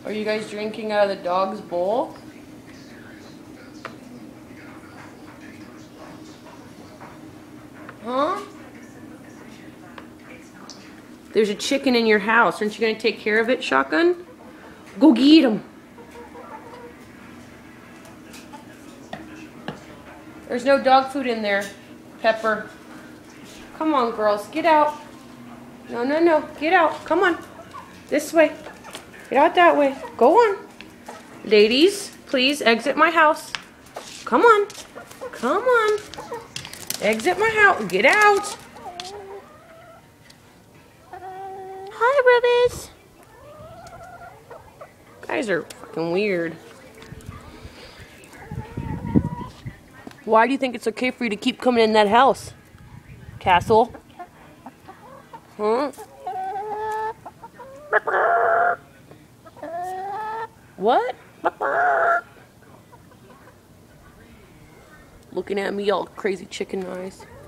Are you guys drinking out of the dog's bowl? Huh? There's a chicken in your house. Aren't you going to take care of it, Shotgun? Go get him. There's no dog food in there, Pepper. Come on, girls. Get out. No, no, no. Get out. Come on. This way. Get out that way. Go on. Ladies, please exit my house. Come on. Come on. Exit my house. Get out. Hi, Rubbies. Guys are fucking weird. Why do you think it's okay for you to keep coming in that house, Castle? Huh? What? Looking at me all crazy chicken eyes.